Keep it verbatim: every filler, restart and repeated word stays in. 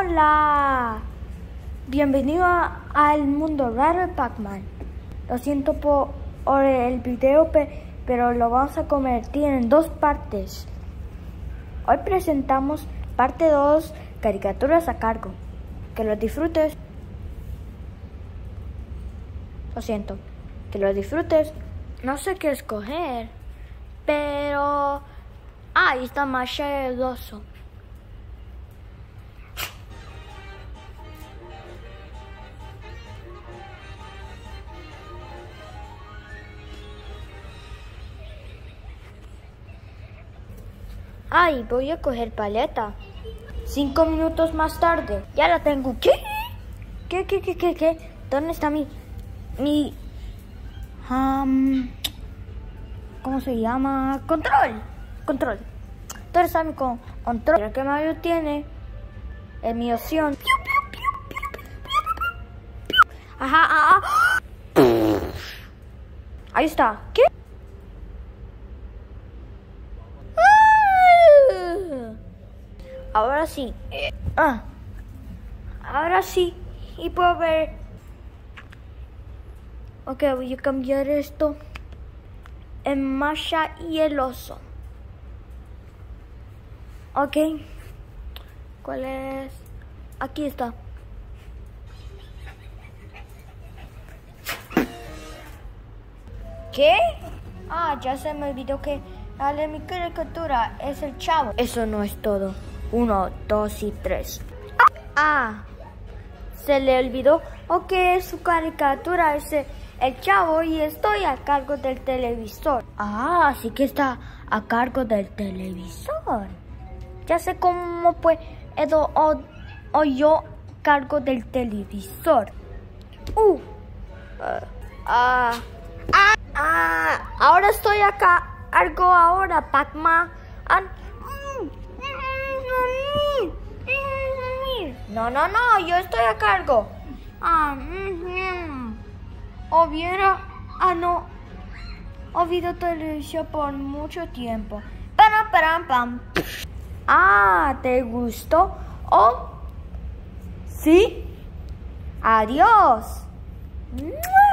Hola, bienvenido a- al mundo raro de Pac-Man. Lo siento por, por el video, pe- pero lo vamos a convertir en dos partes. Hoy presentamos parte dos, caricaturas a cargo. Que lo disfrutes. Lo siento, que lo disfrutes. No sé qué escoger, pero... Ah, ahí está Masha el oso. Ay, voy a coger paleta. Cinco minutos más tarde. Ya la tengo. ¿Qué? ¿Qué, qué, qué, qué, qué? ¿Dónde está mi... mi... Um, ¿cómo se llama? Control. Control. ¿Dónde está mi con control? Pero ¿qué Mario tiene? Es mi opción. Ajá, ajá. Ahí está. ¿Qué? Ahora sí. Ah. Ahora sí. Y puedo ver. Ok, voy a cambiar esto en Masha y el oso. Ok. ¿Cuál es? Aquí está. ¿Qué? Ah, ya se me olvidó que la de mi caricatura es el chavo. Eso no es todo. Uno, dos y tres. Ah, se le olvidó. Ok, su caricatura es el chavo y estoy a cargo del televisor. Ah, así que está a cargo del televisor. Ya sé cómo puedo o, o yo cargo del televisor. Uh, uh ah, ah, ah, ahora estoy acá. Algo ahora, Pac-Man. No, no, no, yo estoy a cargo. Ah, mm, hubiera, ah, no, olvidado televisión por mucho tiempo. Pam, pam, pam. Ah, ¿te gustó? Oh, sí. Adiós.